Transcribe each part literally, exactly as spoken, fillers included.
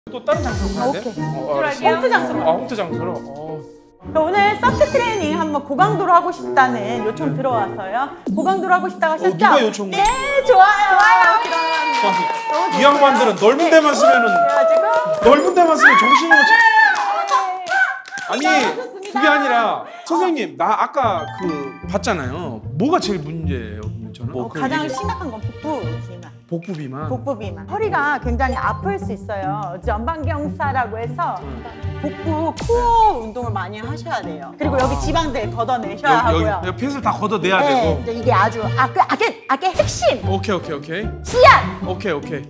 또 다른 장소로 가야 돼? 오케이. 어, 알았어. 홈트 장소로. 아, 홈트 장소로. 어. 오늘 서킷 트레이닝 한번 고강도로 하고 싶다는 요청 들어와서요. 고강도로 하고 싶다고 하셨죠? 어, 누가 요청? 네, 좋아요. 좋아요. 이 양반들은 넓은 네. 데만 쓰면은 그래가지고 넓은 데만 쓰면 정신을 못 차. 아니 좋습니다. 그게 아니라 선생님 나 아까 그 봤잖아요. 뭐가 제일 문제예요? 저는 어, 가장 심각한 건 복부 비만. 복부 비만. 복부 비만. 허리가 굉장히 아플 수 있어요. 전방경사라고 해서 복부 코어 운동을 많이 하셔야 돼요. 그리고 여기 지방들 걷어내셔야 여기, 하고요. 여기, 여기 펫을 다 걷어내야 네, 되고. 이제 이게 아주 악의 악의 악의 핵심. 오케이 오케이 오케이. 씨앗. 오케이 오케이.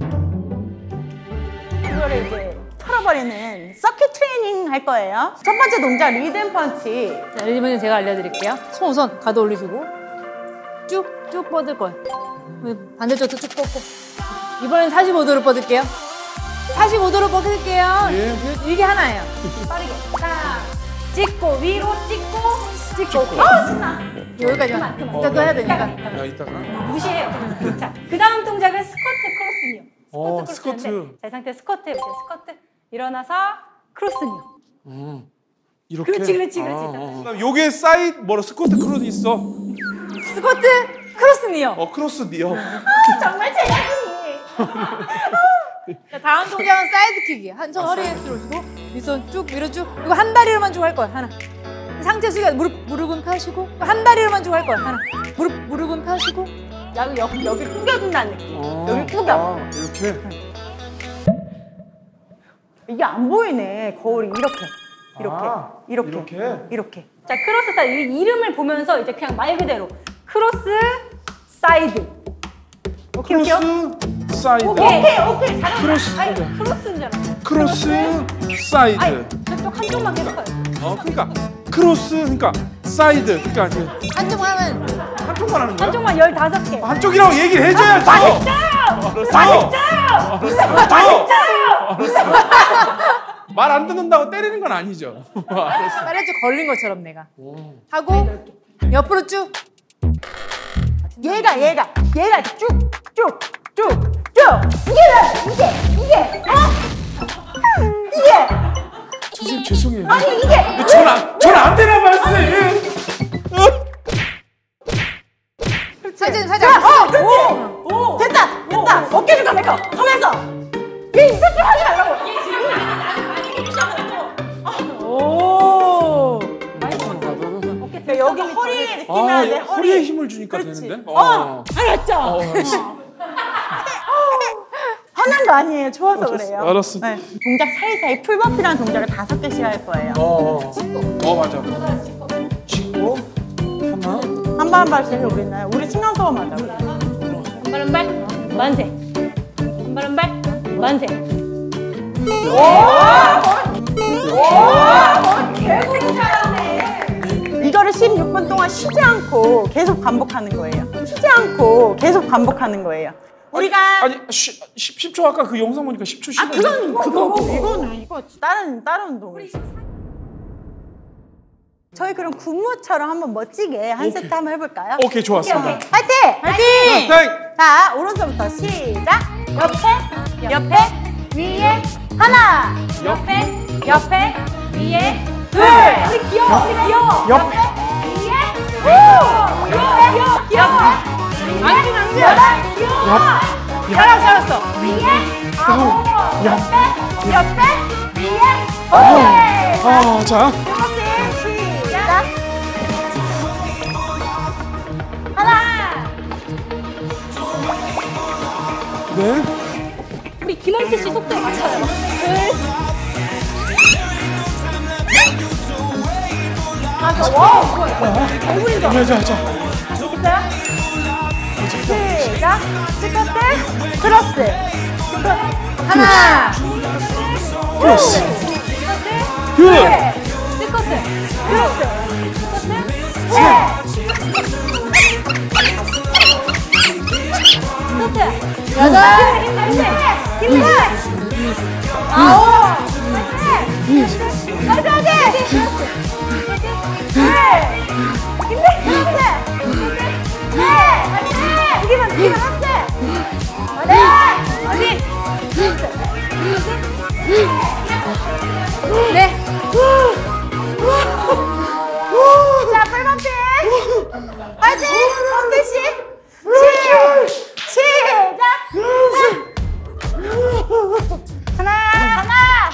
이거를 이제 털어버리는 서킷 트레이닝 할 거예요. 첫 번째 동작 리듬 펀치. 자, 리듬은 제가 알려드릴게요. 손 우선 가도 올리시고 쭉쭉 뻗을 거예요. 반대쪽도 쭉 뻗고. 이번엔 사십오 도로 뻗을게요. 사십오 도로 뻗을게요. 예. 이게 하나예요. 빠르게. 자, 찍고 위로 찍고 찍고. 어, 신나. 여기까지만. 이따 또 해야 되니까. 야 이따가. 무시해요. 자, 그 다음 동작은 스쿼트 크로스니요. 어, 스쿼트 스쿼트. 크로스인데 자, 이 상태 스쿼트 해보세요. 스쿼트. 일어나서 크로스니요. 음. 이렇게. 그렇지, 그렇지, 그렇지. 아, 어. 그다음 요게 사이드 뭐라 스쿼트 크로스 있어. 스쿼트 크로스니요. 어 크로스 니어. 정말 제자분이. 자, 다음 동작은 사이드킥이에요. 한 손 허리에 들어주고 윗손 쭉 위로 쭉. 이거 한 다리로만 쭉 할 거예요. 하나. 상체 숙여 무릎 무릎은 펴시고 한 다리로만 쭉 할 거예요. 하나. 무릎 무릎은 펴시고. 야, 여기 여기 구겨준다는 느낌. 어. 여기 구겨. 아, 이렇게. 이게 안 보이네. 거울이 이렇게. 이렇게. 아, 이렇게. 이렇게? 이렇게. 자, 크로스 사이드. 이 이름을 보면서 이제 그냥 말 그대로 크로스 사이드. 오케이, 오케이. 크로스 사이드. 오케이. 오케이, 오케이. 잘한다. 크로스. 아니, 크로스인잖아. 크로스 사이드. 아니, 저쪽 한쪽만 계속 해요. 어, 그러니까 크로스, 그러니까 사이드, 그러니까 이제 한쪽 하면 한쪽만 하는 거야? 한쪽만 열다섯 개. 한쪽이라고 얘기를 해줘야죠. 맛있죠. 맛있죠. 말 안 듣는다고 때리는 건 아니죠. 알았어. 빨래줄 걸린 것처럼 내가 하고 옆으로 쭉. 얘가 얘가 얘가 쭉쭉쭉쭉 이게 이게 이게 어? 이게 선생님 죄송해요. 아니 이게 전안 전안 되나 말씀. 사진 사진. 어 그렇지 오 됐다 됐다 어깨 좀 가면서 가면서 얘 이것 좀 하지 말라고 오 그러니까 여기 허리에 느낌이 아, 안 돼. 허리에 힘을 주니까 그렇지. 되는데. 어, 알았죠. 어, 알았어. 화난 거 아니에요. 좋아서 알았어, 그래요. 알았어. 네. 동작 사이사이 풀버피라는 동작을 다섯 개씩 할 거예요. 어, 어, 어 맞아. 짚고 하나. 한 발 한 발씩 우리는 우리 층간 소음 하자. 한 발 한 발 만세. 한 발 한 발 만세. 개구리 잘하네. 이거를 십육 분 동안 쉬지 않고 계속 반복하는 거예요. 쉬지 않고 계속 반복하는 거예요. 우리가 아니 십 초 아까 그 영상 보니까 십 초 쉬는. 아 그건 그거고 이거는 이거 다른 다른 운동이지. 저희 그럼 군무처럼 한번 멋지게 한 세트 한번 해볼까요? 오케이 좋았습니다. 오케이, 오케이. 화이팅! 화이팅! 땡. 자 오른손부터 시작. 옆에 옆에 위에 하나. 옆에 옆에 위에 둘. 우리 귀여워. 우리 귀여워. 옆에. 위에 오! 귀여워. 귀여워. 귀여워. 안주 안주. 귀여워. 잘했어 잘했어. 위에 아홉. 옆에 옆에 위에 오케이. 아 자. 그렇지. 시작. 하나. 네. 우리 김원태 씨 속도에 맞춰요. 아, 저 와. 개구리다. 자, 자, 자. 있어요? 시작. 스쿼트. 크로스. 하나. 크로스. 둘. 둘. 스쿼트. 크로스. 스쿼트. 셋. 스쿼트. 여덟. 힘내. 아홉. 가자, 가자. 셋. 힘내. 크로스. 넷. 두개만, 두개만 하세. 넷. 어디? 크로스. 네. 자, 불범피. 화이팅! 범피 씨. 시, 시작. 하나, 하나.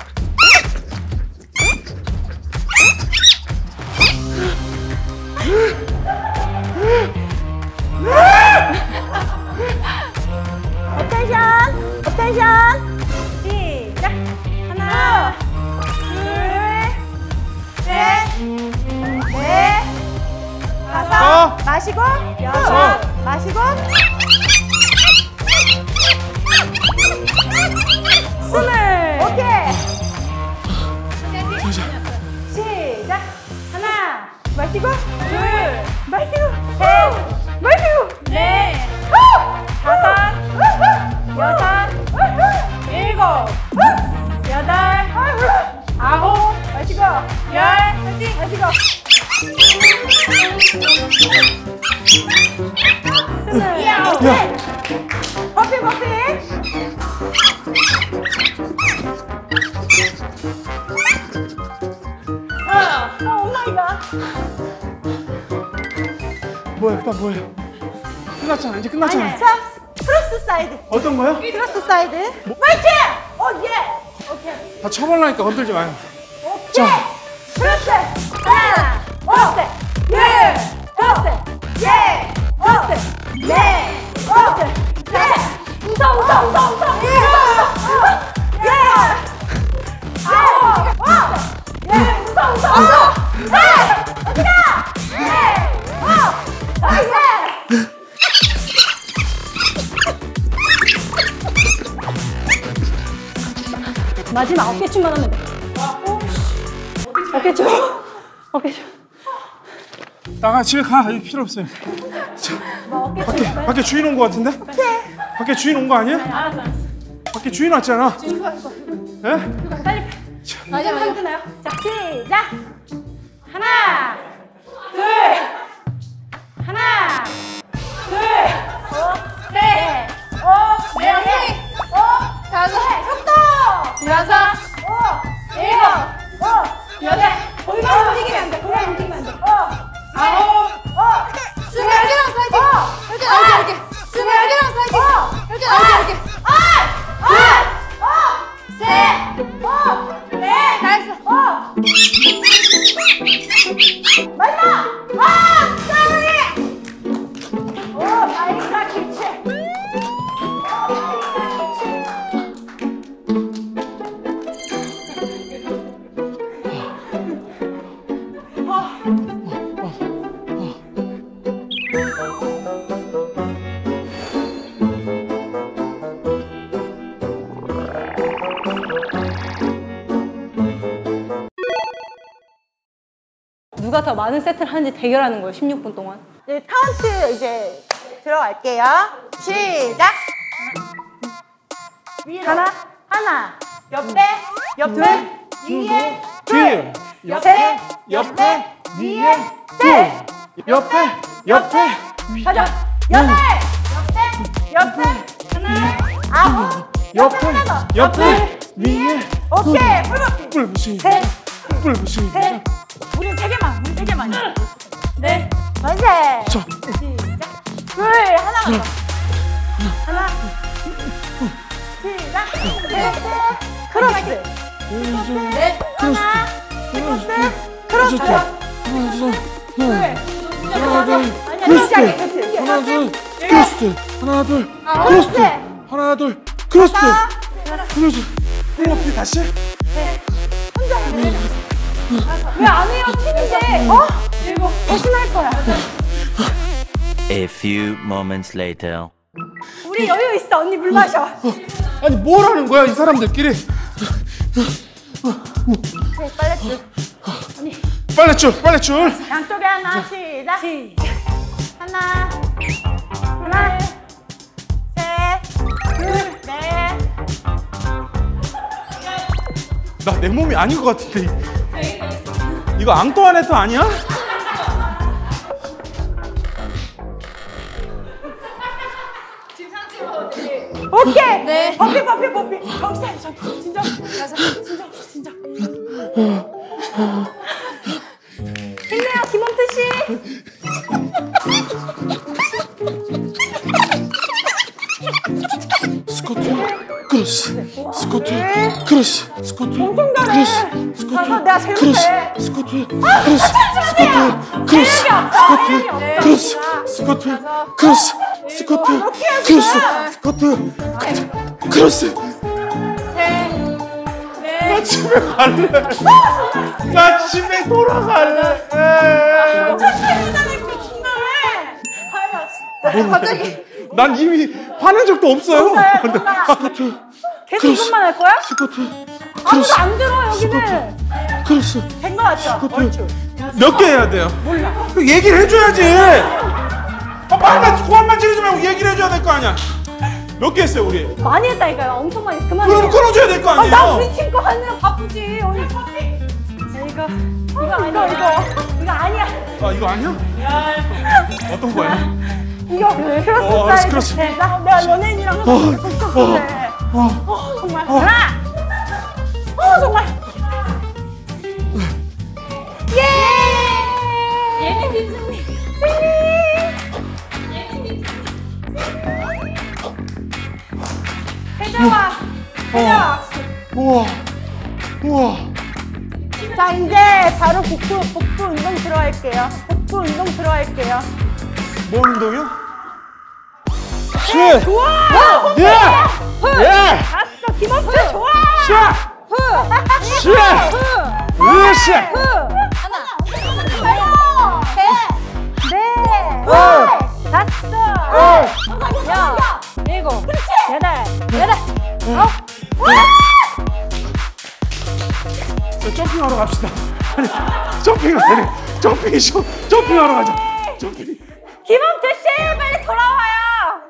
어텐션, 어텐션. 시작. 하나, 둘, 셋, 넷, 다섯. 어. 마시고, 여섯. 마시고. 스물. 오케이. 시작. 하나. 마시고. 둘. 마시고. 셋. 마시고. 넷. 다섯. 여섯. 일곱. 여덟. 아홉. 마시고. 열. 마시고. 스물. 야. 버피 버피. 어, 오 마이 갓. 뭐야, 그다음 뭐예요? 끝났잖아, 이제 끝났잖아. 자, 크로스 사이드. 어떤 거요? 크로스 사이드. 파이팅! 오 예. 오케이. 다 쳐발라니까 건들지 마요. 오케이. 자. 크로스. 하나. 크로스. 둘. 크로스. 예. 크로스. 네. 크로스. 넷. 웃어 웃어 웃어 웃어. 예. 예. 아홉. 예. 웃어 웃어 웃어. 네. 어디가? 네. 어. 나이스. 마지막 어깨춤만 하면 돼. 어깨춤. 어깨춤. 나가 집에 가. 이거 필요 없어요. 자, 밖에 밖에 주인 온 거 같은데? 밖에 주인 온 거 아니야? 알았어, 알았어. 밖에 주인 왔잖아. 예? 빨리. 마지막 하면 되나요? 자, 시작! 하나, 둘, 하나, 둘, 셋, 오, 네, 넷, 오, 다섯. 속도! 여섯. 오, 일곱, 오, 여덟, 골반 움직이면 안 돼, 골반 움직이면 안 돼, 오, 아홉, 오, 스물 개랑 사기. 오, 이렇게 나오게 이렇게. 스물 개랑 사기. 이렇게 나오게 이렇게. 아, 아, 오, 셋, 오, 넷, 다 했어. 오. 마지막! 아! 까비! 오, 나이스 기체. 누가 더 많은 세트를 하는지 대결하는 거예요. 십육 분 동안. 이제 카운트 이제 들어갈게요. 시작. 하나, 하나, 옆에, 옆에, 위에, 뒤에, 옆에, 옆에, 위에, 둘, 셋. 옆에, 옆에, 가자. 여덟, 옆에, 옆에, 하나, 아홉, 옆에, 하나 더. 옆에, 위에, 오케이, 풀버피. 뿔부시, 셋, 뿔부시. 셋. 우리 세 개만, 우리 세 개만. 네. 만세. 자, 시작. 둘, 하나 더. 하나. 시작. 셋, 크로스. 네. 하나, 크로스, 크로스. 둘. 하나, 둘, 아니야, 크로스. 시작해, 그렇지. 하나, 둘, 크로스. 하나, 둘, 크로스. 크로스. 하나, 둘, 크로스. 하나, 크로스. 뿔부시 다시. 왜 안 해요? 팀인데. 어? 일곱. 대신할 거야. A few moments later. 우리 여유 있어. 언니 물 마셔. 아니 뭘 하는 거야 이 사람들끼리? 네, 빨래줄. 빨래줄, 빨래줄. 양쪽에 하나, 시작. 시작. 하나, 하나, 셋, 둘, 넷. 나 내 몸이 아닌 것 같은데. 이거 앙뚜아네트 아니야? 오케이. 네. 버피, 버피, 버피. 정신, 정신, 진정. 스쿼트. 크로스. 스쿼트. 엄청 잘해. 크로스. 스쿼트. 가서 내가 제일 크로스. 못해. 스쿼트. 크로스. 스쿼트. 크로스. 스쿼트. 크로스. 스쿼트. 크로스. 스쿼트. 크로스. 스쿼트. 크로스. 나 집에 갈래. 나 집에 돌아갈래. 갑자기 난 이미 화낸 적도 없어요. 근데 스쿼트. 계속 크로스. 이것만 할 거야? 스쿼트. 아무도 크로스. 안 들어 여기는. 크로스. 된 거 같죠? 얼추. 몇 개 해야 돼요? 몰라. 그 얘기를 해줘야지. 아, 말만 고함만 지르지 말고 얘기를 해줘야 될 거 아니야. 몇 개 했어요 우리? 많이 했다니까요. 엄청 많이. 그만. 그럼 끊어줘야 될 거 아, 아니에요? 나 우리 팀 거 하느라 바쁘지. 오늘. 이거 이거 아니야. 이거 이거 아니야. 아 이거 아니야? 어떤 거야? 이거 크로스 어, 사이드. 크로스. 네, 나 내가 연예인이랑 하고 싶었는데. 어, 어, 정말. 어. 하나. 어, 정말. 예! 예민 팀장님. 회장아. 회장. 우와, 우와. 자 이제 바로 복부 복부 운동 들어갈게요. 복부 운동 들어갈게요. 뭔 운동이요? 쉣! 좋아. 예! 예! 알았어 김원수 좋아. 샷! 후. 쉣! 으쌰! 하나. 셋. 넷. 어. 다섯. 야. 일곱. 여덟. 여덟. 아홉. 자, 점핑하러 갑시다. 아니, 점핑하러 돼. 점핑 쇼. 점핑하러 가자. 점핑. 김원태 씨 빨리 돌아와요.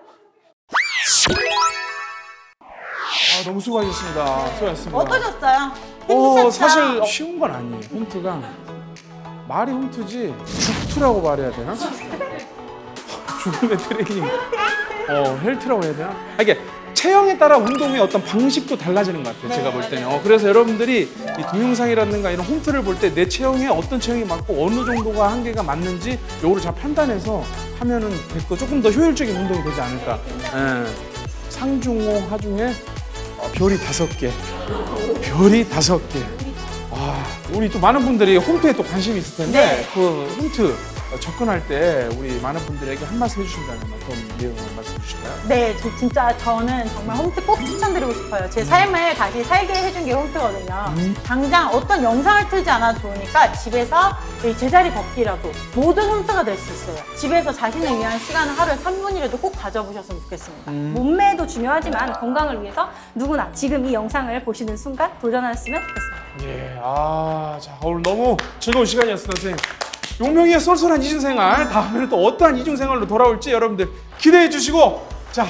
아, 너무 수고하셨습니다. 수고하셨습니다. 어떠셨어요? 어, 힘드셨죠? 사실 쉬운 건 아니에요. 홈트가 말이 홈트지 죽투라고 말해야 되나? 죽음의 트레이닝. 어, 헬트라고 해야 되나? 아, 이게 체형에 따라 운동의 어떤 방식도 달라지는 것 같아요. 제가 볼 때는. 어, 그래서 여러분들이 이 동영상이라든가 이런 홈트를 볼 때 내 체형에 어떤 체형이 맞고 어느 정도가 한계가 맞는지 요거를 잘 판단해서 하면은 됐고 조금 더 효율적인 운동이 되지 않을까. 예. 상중호 하중에 어, 별이 다섯 개. 별이 다섯 개. 아, 우리 또 많은 분들이 홈트에 또 관심이 있을 텐데 네. 그 홈트 접근할 때 우리 많은 분들에게 한 말씀 해주신다면 어떤 내용을 말씀해 주실까요? 네, 저 진짜 저는 정말 홈트 꼭 추천드리고 싶어요. 제 삶을 다시 살게 해준 게 홈트거든요. 음. 당장 어떤 영상을 틀지 않아도 좋으니까 집에서 이 제자리 걷기라도 모든 홈트가 될 수 있어요. 집에서 자신을 위한 시간을 하루에 삼 분이라도 꼭 가져보셨으면 좋겠습니다. 음. 몸매도 중요하지만 건강을 위해서 누구나 지금 이 영상을 보시는 순간 도전하셨으면 좋겠습니다. 예, 아, 자, 오늘 너무 즐거운 시간이었습니다, 선생님. 용명이의 쏠쏠한 이중생활, 다음에는 또 어떠한 이중생활로 돌아올지 여러분들 기대해 주시고, 자,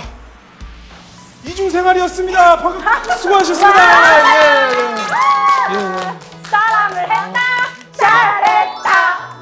이중생활이었습니다. 방금 수고하셨습니다. 예, 예. 예. 사람을 했다, 잘했다.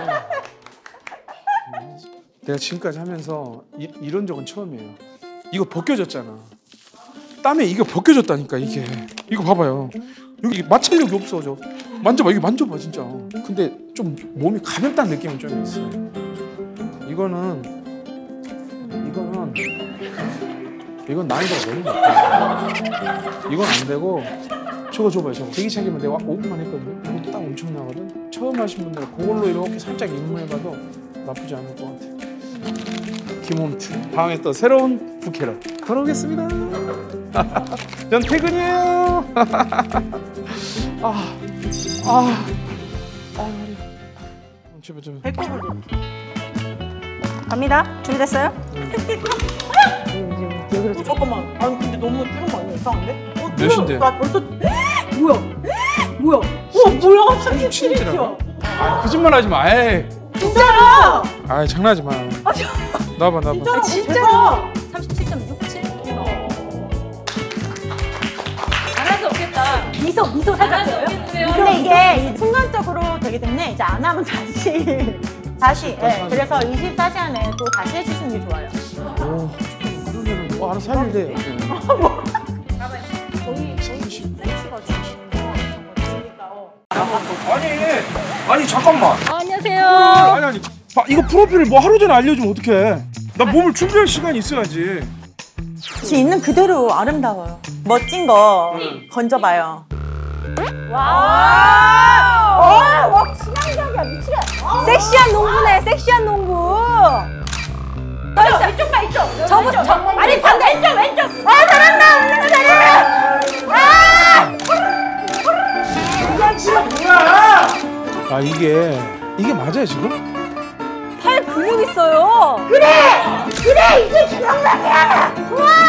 내가 지금까지 하면서 이, 이런 적은 처음이에요. 이거 벗겨졌잖아. 땀에 이거 벗겨졌다니까, 이게. 이거 봐봐요. 여기 마찰력이 없어져. 만져봐, 이거 만져봐, 진짜. 근데 좀 몸이 가볍다는 느낌은 좀 있어요. 이거는, 이거는, 이건 난이도가 너무 높아. 이건 안 되고, 저거 줘봐요, 저거. 대기차기만 내가 오 분만 했거든요. 이것도 땀 엄청 나거든. 처음 하신 분들은 그걸로 이렇게 살짝 입문해봐도 나쁘지 않을 것 같아요. 김홈트. 다음에 또 새로운 부캐로 돌아오겠습니다. 전 퇴근이에요. 아, 아, 아, 머리. 제발, 제발. 배꼽을 이렇게. 갑니다. 준비됐어요? 어, 잠깐만. 아니 근데 너무 줄은 거 아니야? 이상한데? 어, 몇인데? 나 벌써 뭐야? 뭐야? 어 뭐야? 삼십칠 인치야. 아, 거짓말 하지 마. 에이. 진짜야? 아, 장난하지 마. 나봐, 나봐. 진짜로? 진짜로? 삼십칠 점 육칠. 잘할 수 없겠다. 미소 미소 살짝 잘할 수 보여요? 없겠는데요. 근데 이게 순간적으로 되기 때문에 이제 안 하면 다시 다시. 네, 그래서 이십사 시간 내에 또 다시 해주시는 게 좋아요. 오, 그러면 뭐 알아서 할 일돼. 아니, 아니 잠깐만. 어, 안녕하세요. 아니 아니. 아, 이거 프로필을 뭐 하루 전에 알려주면 어떡해? 나 몸을 준비할 시간이 있어야지. 지금 있는 그대로 아름다워요. 멋진 거 건져봐요. 와! 와, 와, 친환경이야, 미치겠. 섹시한 농구네, 섹시한 농구. 더 있어, 이쪽 봐, 이쪽. 저거, 저, 아니, 반대, 왼쪽, 왼쪽. 아, 잘한다, 웃는 거 잘해. 아! 아 이게 이게 맞아요 지금? 팔 근육 있어요. 그래! 그래! 이게 기억나게! 우와!